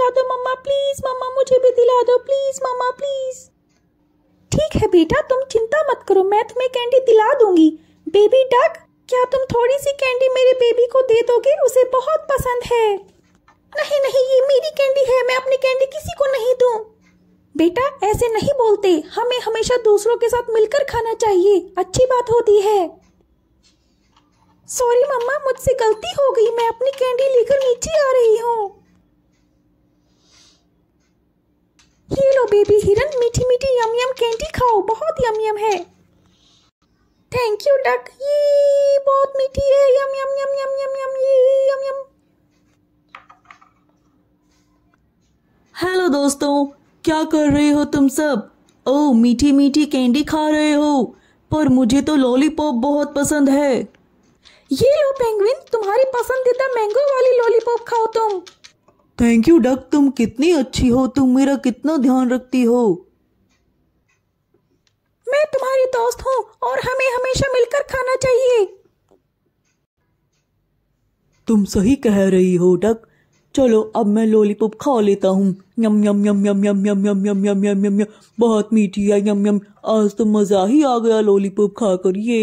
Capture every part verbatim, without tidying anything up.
दिला दो मम्मा प्लीज, मम्मा मुझे भी दिला दो प्लीज मम्मा प्लीज। ठीक है बेटा, तुम चिंता मत करो, मैं तुम्हें कैंडी दिला दूंगी। बेबी डक, क्या तुम थोड़ी सी कैंडी मेरे बेबी को दे दोगे? उसे बहुत पसंद है। नहीं नहीं, ये मेरी कैंडी है, मैं अपनी कैंडी किसी को नहीं दूं। बेटा ऐसे नहीं बोलते, हमें हमेशा दूसरों के साथ मिलकर खाना चाहिए, अच्छी बात होती है। सॉरी मम्मा, मुझसे गलती हो गई, मैं अपनी कैंडी लेकर नीचे आ रही हूँ। ये लो बेबी हिरन, मीठी मीठी यम यम कैंडी खाओ, बहुत यम यम है। थैंक यू डक, ये बहुत मीठी है, यम यम यम यम यम यम ये यम यम। हेलो दोस्तों, क्या कर रहे हो तुम सब? ओह, मीठी मीठी कैंडी खा रहे हो, पर मुझे तो लॉलीपॉप बहुत पसंद है। ये लो पेंगुइन, तुम्हारी पसंदीदा मैंगो वाली लॉलीपॉप खाओ तुम। थैंक यू डक, तुम कितनी अच्छी हो, तुम मेरा कितना ध्यान रखती हो। मैं तुम्हारी दोस्त हूँ और हमें हमेशा मिलकर खाना चाहिए। तुम सही कह रही हो डक, चलो अब मैं लॉलीपॉप खा लेता हूँ। यम यम यम यम यम यम यम यम यम यम यम यम, बहुत मीठी है, यम यम। आज तो मजा ही आ गया लॉलीपॉप खाकर। ये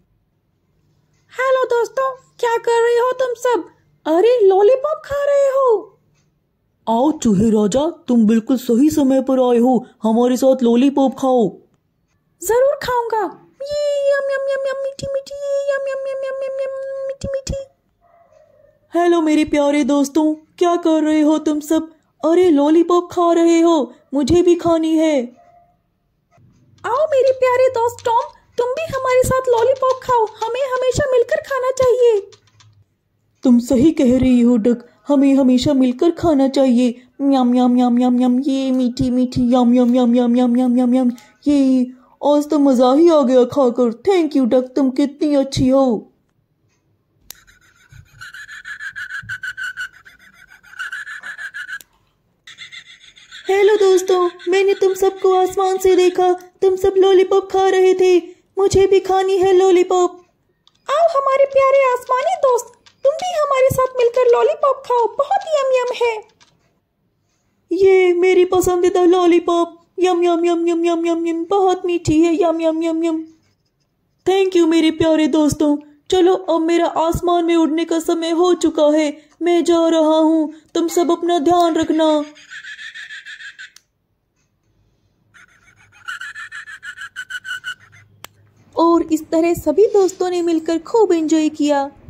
हेलो दोस्तों, क्या कर रहे हो तुम सब? अरे लॉलीपॉप खा रहे हो? आओ चूहे राजा, तुम बिल्कुल सही समय पर आए हो, हमारे साथ लॉलीपॉप खाओ। जरूर खाऊंगा। ये यम यम यम यम मीठी मीठी, यम यम यम यम यम यम मीठी मीठी। हेलो मेरे प्यारे दोस्तों, क्या कर रहे हो तुम सब? अरे लॉलीपॉप खा रहे हो, मुझे भी खानी है। आओ मेरे प्यारे दोस्त टॉम, तुम भी हमारे साथ लॉलीपॉप खाओ, हमें हमेशा मिलकर खाना चाहिए। तुम सही कह रही हो डक, हमें हमेशा मिलकर खाना चाहिए। यम यम यम यम यम, ये मीठी मीठी यम यम यम यम यम यम यम यम। ये आज तो मजा ही आ गया खाकर। थैंक यू डक, तुम कितनी अच्छी हो। हेलो दोस्तों, मैंने तुम सबको आसमान से देखा, तुम सब लॉलीपॉप खा रहे थे, मुझे भी खानी है लॉलीपॉप। आओ हमारे प्यारे आसमानी दोस्त, तुम भी हमारे साथ मिलकर लॉलीपॉप खाओ, बहुत यम यम है। ये मेरी पसंदीदा लॉलीपॉप, यम यम यम यम यम यम यम, बहुत मीठी है, यम यम यम यम। थैंक यू मेरे प्यारे दोस्तों, चलो अब मेरा आसमान में उड़ने का समय हो चुका है, मैं जा रहा हूँ, तुम सब अपना ध्यान रखना। और इस तरह सभी दोस्तों ने मिलकर खूब एंजॉय किया।